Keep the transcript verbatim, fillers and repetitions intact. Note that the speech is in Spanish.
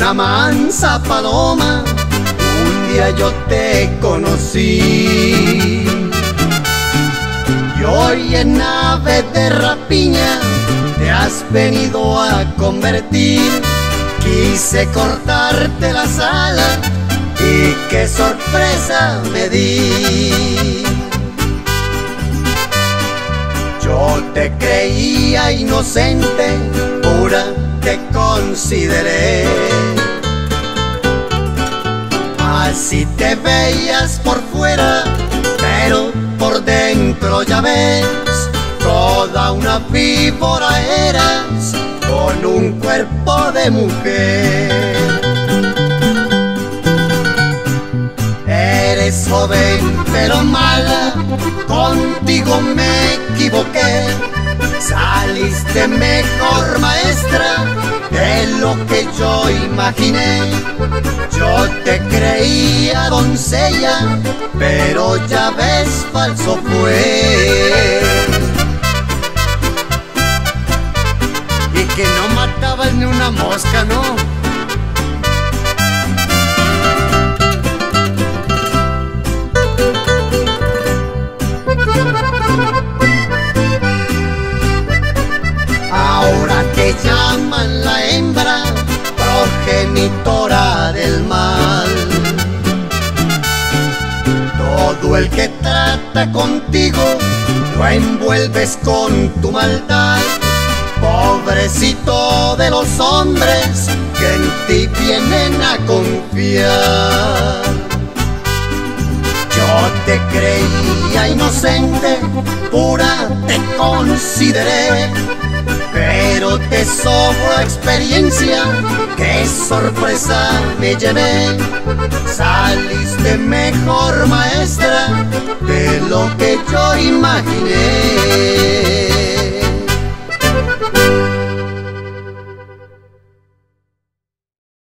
una mansa paloma, un día yo te conocí. Y hoy en ave de rapiña te has venido a convertir. Quise cortarte las alas y qué sorpresa me di. Yo te creía inocente, pura te consideré. Así te veías por fuera, pero por dentro ya ves, toda una víbora eras, con un cuerpo de mujer. Eres joven pero mala, contigo me equivoqué. Saliste mejor maestra de lo que yo imaginé. Yo te creía doncella, pero ya ves, falso fue. Y que no matabas ni una mosca, ¿no? Ahora te llaman la hembra, progenitora del mal. Todo el que trata contigo lo envuelves con tu maldad. Pobrecito de los hombres que en ti vienen a confiar. Yo te creía inocente, pura te consideré, pero te sobró experiencia, qué sorpresa me llevé. Saliste mejor maestra de lo que yo imaginé.